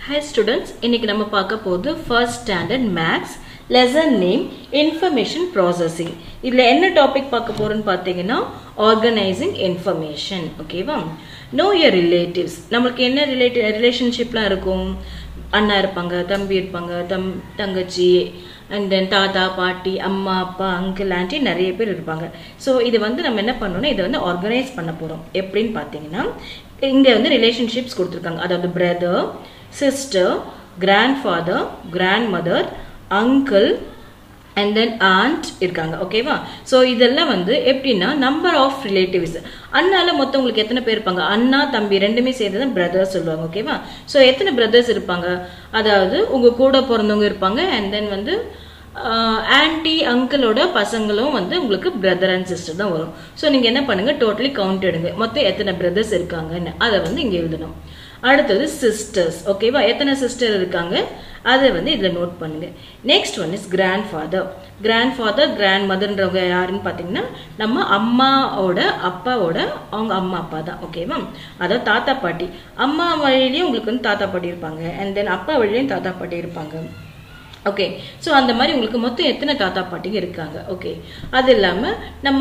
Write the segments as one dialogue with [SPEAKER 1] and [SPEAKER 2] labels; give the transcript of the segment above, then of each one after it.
[SPEAKER 1] Hi students, இன்னைக்கு நம்ம பார்க்க போது first standard maths lesson name information processing. இதுல என்ன டாபிக் பார்க்க போறோம்னு பாத்தீங்கன்னா organizing information. ஓகேவா? Know your relatives. நமக்கு என்ன ரிலேஷன்ஷிப்லாம் இருக்கும்? அண்ணா இருப்பாங்க, தம்பி இருப்பாங்க, தங்கச்சி, and then தாத்தா, பாட்டி, அம்மா, அப்பா, அங்கிள், ஆண்டி நிறைய பேர் இருப்பாங்க. ஸோ இது வந்து நம்ம என்ன பண்ணோம்னா இதை வந்து ஆர்கனைஸ் பண்ண போறோம். எப்படின்னு பார்த்தீங்கன்னா இங்க வந்து ரிலேஷன்ஷிப்ஸ் கொடுத்துருக்காங்க. அதாவது brother, sister, grandfather, grandmother, uncle, and then aunt இருக்காங்க. ஓகேவா? ஸோ இதெல்லாம் வந்து எப்படின்னா நம்பர் ஆஃப் ரிலேட்டிவ்ஸ். அண்ணால மொத்தம் உங்களுக்கு எத்தனை பேர் இருப்பாங்க? அண்ணா தம்பி ரெண்டுமே சேர்ந்து தான் பிரதர்ஸ் சொல்லுவாங்க. ஓகேவா? ஸோ எத்தனை பிரதர்ஸ் இருப்பாங்க? அதாவது உங்க கூட பிறந்தவங்க இருப்பாங்க, அண்ட் தென் வந்து ஆன்டி அங்கிளோட பசங்களும் வந்து உங்களுக்கு பிரதர் அண்ட் சிஸ்டர் தான் வரும். ஸோ நீங்க என்ன பண்ணுங்க, டோட்டலி கவுண்ட் எடுங்க, மொத்தம் எத்தனை பிரதர்ஸ் இருக்காங்கன்னு அதை வந்து இங்க எழுதணும். அடுத்தது சிஸ்டர்ஸ். ஓகேவா? எத்தனை சிஸ்டர் இருக்காங்க அதை வந்து இதுல நோட் பண்ணுங்க. Next one is grandfather. Grandfather, கிராண்ட்மதர்ன்றவங்க யாருன்னு பாத்தீங்கன்னா நம்ம அம்மாவோட அப்பாவோட அவங்க அம்மா அப்பா தான். ஓகேவா? அதாவது தாத்தா பாட்டி. அம்மா வழியிலயும் உங்களுக்கு வந்து தாத்தா பாட்டி இருப்பாங்க, அண்ட் தென் அப்பா வழியிலயும் தாத்தா பாட்டி இருப்பாங்க. ஓகே, ஸோ அந்த மாதிரி உங்களுக்கு மொத்தம் எத்தனை தாத்தா பாட்டிங்க இருக்காங்க. ஓகே, அது இல்லாம நம்ம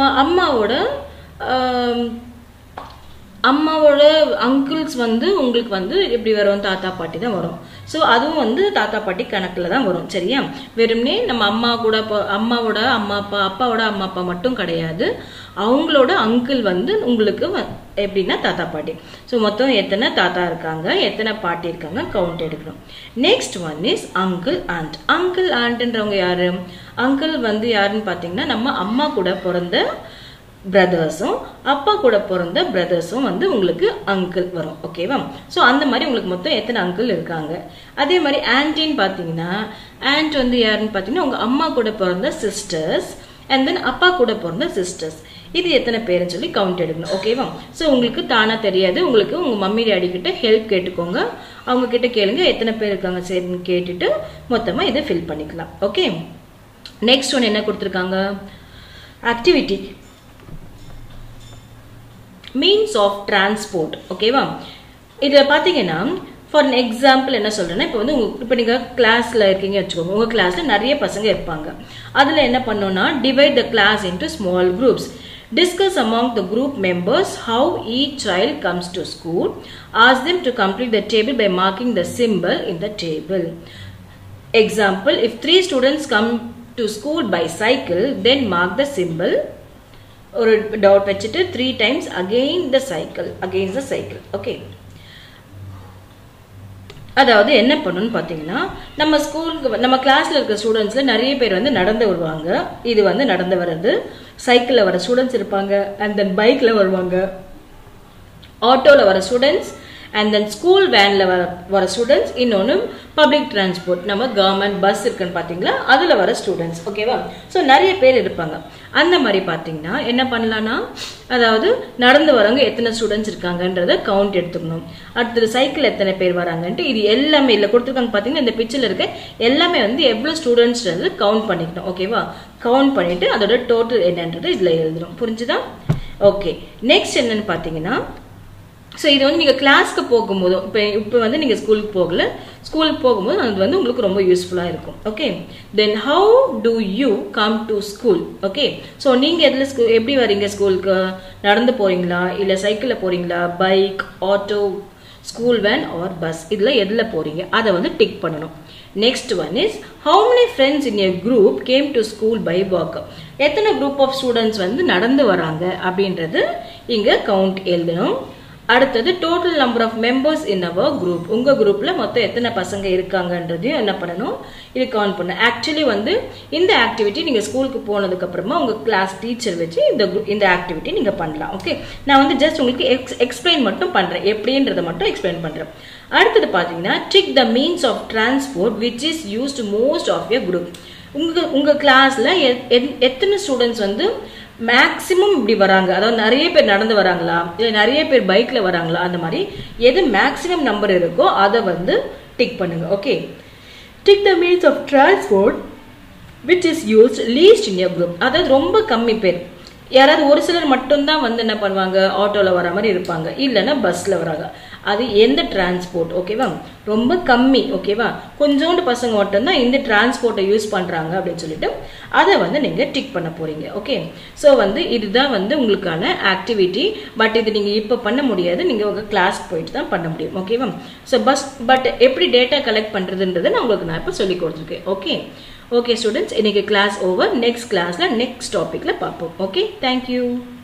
[SPEAKER 1] அம்மாவோட அங்கிள்ஸ் வந்து உங்களுக்கு வந்து எப்படி வரும்? தாத்தா பாட்டி தான் வரும். ஸோ அதுவும் வந்து தாத்தா பாட்டி கணக்குல தான் வரும். சரியா? வெறும்னே நம்ம அம்மாவோட அம்மா அப்பா, அப்பாவோட அம்மா அப்பா மட்டும் கிடையாது, அவங்களோட அங்கிள் வந்து உங்களுக்கு எப்படின்னா தாத்தா பாட்டி. ஸோ மொத்தம் எத்தனை தாத்தா இருக்காங்க, எத்தனை பாட்டி இருக்காங்க கவுண்ட் எடுக்கணும். Next one is uncle aunt. Uncle ஆண்ட்ன்றவங்க யாரு? அங்கிள் வந்து யாருன்னு பாத்தீங்கன்னா நம்ம அம்மா கூட பிறந்த பிரதர்ஸும் அப்பா கூட பிறந்த பிரதர்ஸும் வந்து உங்களுக்கு அங்கிள் வரும். ஓகேவா? ஸோ அந்த மாதிரி உங்களுக்கு மொத்தம் எத்தனை அங்கிள் இருக்காங்க. அதே மாதிரி ஆன்டின்னு பார்த்தீங்கன்னா ஆன்ட் வந்து யாருன்னு பார்த்தீங்கன்னா உங்க அம்மா கூட பிறந்த சிஸ்டர்ஸ், அண்ட் தென் அப்பா கூட பிறந்த சிஸ்டர்ஸ். இது எத்தனை பேருன்னு சொல்லி கவுண்ட் எடுக்கணும். ஓகேவா? ஸோ உங்களுக்கு தானா தெரியாது, உங்களுக்கு உங்க மம்மி டாடி கிட்ட ஹெல்ப் கேட்டுக்கோங்க, அவங்க கிட்ட கேளுங்க எத்தனை பேர் இருக்காங்க சரின்னு கேட்டுட்டு மொத்தமா இதை ஃபில் பண்ணிக்கலாம். ஓகே, நெக்ஸ்ட் ஒன் என்ன கொடுத்துருக்காங்க? Activity, means of transport. ஓகேவா? இதுல பாத்தீங்கன்னா ஃபார் எக்ஸாம்பிள் என்ன சொல்றேன்னா, இப்போ வந்து இப்போ நீங்க கிளாஸ்ல இருக்கீங்க வச்சுக்கோங்க, உங்க கிளாஸ்ல நிறைய பசங்க இருப்பாங்க. அதுல என்ன பண்ணோம்னா divide the class into small groups. Discuss among the group members how each child comes to school. Ask them to complete the table by marking the symbol in the table. Example, if 3 students come to school by cycle, then mark the symbol ஒரு dot வச்சுட்டு 3 times against the cycle. Okay, அதாவது என்ன பண்ணணும்னு பாத்தீங்கன்னா நம்ம கிளாஸ்ல இருக்க ஸ்டூடெண்ட்ஸ்ல நிறைய பேர் வந்து நடந்து வருவாங்க. இது வந்து நடந்து வர்றது. சைக்கிள்ல வர ஸ்டூடெண்ட்ஸ் இருப்பாங்க, அண்ட் தென் பைக்ல வருவாங்க, ஆட்டோல வர ஸ்டூடெண்ட்ஸ், அண்ட் தென் ஸ்கூல் வேன்ல வர ஸ்டூடெண்ட்ஸ், இன்னொன்னு பப்ளிக் டிரான்ஸ்போர்ட் நம்ம கவர்மெண்ட் பஸ் இருக்குன்னு பாத்தீங்களா அதுல வர ஸ்டூடெண்ட்ஸ். ஓகேவா? ஸோ நிறைய பேர் இருப்பாங்க. அந்த மாதிரி பாத்தீங்கன்னா என்ன பண்ணலாம்னா, அதாவது நடந்து வரவங்க எத்தனை ஸ்டூடெண்ட்ஸ் இருக்காங்கன்றத கவுண்ட் எடுத்துக்கணும். அடுத்தது சைக்கிள் எத்தனை பேர் வராங்கன்ட்டு இது எல்லாமே இல்ல கொடுத்துருக்காங்க. பாத்தீங்கன்னா இந்த பிக்சர்ல இருக்க எல்லாமே வந்து எவ்வளவு ஸ்டூடெண்ட்ஸ் கவுண்ட் பண்ணிக்கணும். ஓகேவா? கவுண்ட் பண்ணிட்டு அதோட டோட்டல் என்னன்றது இதுல எழுதணும். புரிஞ்சுதா? ஓகே, நெக்ஸ்ட் என்னன்னு பாத்தீங்கன்னா, ஸோ இது வந்து நீங்கள் கிளாஸ்க்கு போகும்போது இப்போ வந்து நீங்கள் ஸ்கூலுக்கு போகும்போது அது வந்து உங்களுக்கு ரொம்ப யூஸ்ஃபுல்லாக இருக்கும். Okay, then how do you come to school? Okay, so நீங்கள் எப்படி வரீங்க ஸ்கூலுக்கு? நடந்து போறீங்களா, இல்லை சைக்கிளில் போறீங்களா, bike, auto, school van or bus, இதில் எதில் போறீங்க அதை வந்து டிக் பண்ணணும். Next one is how many friends in a group came to school by walk. எத்தனை குரூப் ஆஃப் ஸ்டூடெண்ட்ஸ் வந்து நடந்து வராங்க அப்படின்றது இங்கே கவுண்ட் எழுதணும். அடுத்தது total number of members in our group. உங்க குரூப்ல மொத்தம் எத்தனை பசங்க இருக்காங்கன்றதையும் என்ன பண்ணணும், இது கவுண்ட் பண்ணணும். ஆக்சுவலி வந்து இந்த ஆக்டிவிட்டி நீங்க ஸ்கூலுக்கு போனதுக்கு அப்புறமா உங்க கிளாஸ் டீச்சர் வச்சு இந்த ஆக்டிவிட்டி நீங்க பண்ணலாம். ஓகே, நான் வந்து ஜஸ்ட் உங்களுக்கு எக்ஸ்பிளைன் மட்டும் பண்றேன், எப்படின்றத மட்டும் எக்ஸ்பிளைன் பண்றேன். அடுத்தது பாத்தீங்கன்னா tick the means of transport which is used most of your group. உங்க கிளாஸ்ல எத்தனை ஸ்டூடெண்ட்ஸ் வந்து மேக்சிமம் இப்படி வராங்க, அதாவது நிறைய பேர் நடந்து வராங்களா, இல்லை நிறைய பேர் பைக்ல வராங்களா, அந்த மாதிரி எது மேக்சிமம் நம்பர் இருக்கோ அதை வந்து டிக் பண்ணுங்க. Okay, tick the means of transport which is used least in your group. அதாவது ரொம்ப கம்மி பேர், யாராவது ஒரு சிலர் மட்டும்தான் வந்து என்ன பண்ணுவாங்க, ஆட்டோல வர மாதிரி இருப்பாங்க, இல்லைன்னா பஸ்ல வராங்க. அது எந்த டிரான்ஸ்போர்ட், ஓகேவா, ரொம்ப கம்மி, ஓகேவா, கொஞ்சோண்டு பசங்க மட்டும் தான் இந்த டிரான்ஸ்போர்ட்டை யூஸ் பண்றாங்க அப்படின்னு சொல்லிட்டு அதை வந்து நீங்க டிக் பண்ண போறீங்க. ஓகே, ஸோ வந்து இதுதான் வந்து உங்களுக்கான ஆக்டிவிட்டி. பட் இது நீங்க இப்போ பண்ண முடியாது, நீங்க உங்க கிளாஸ் போயிட்டு தான் பண்ண முடியும். ஓகேவா, ஸோ பட் எப்படி டேட்டா கலெக்ட் பண்றதுன்றதை நான் உங்களுக்கு இப்போ சொல்லி கொடுத்துருக்கேன். ஓகே ஓகே ஸ்டூடெண்ட்ஸ், இன்னைக்கு கிளாஸ் ஓவர். நெக்ஸ்ட் கிளாஸ்ல நெக்ஸ்ட் டாபிக்ல பார்ப்போம். Okay, thank you.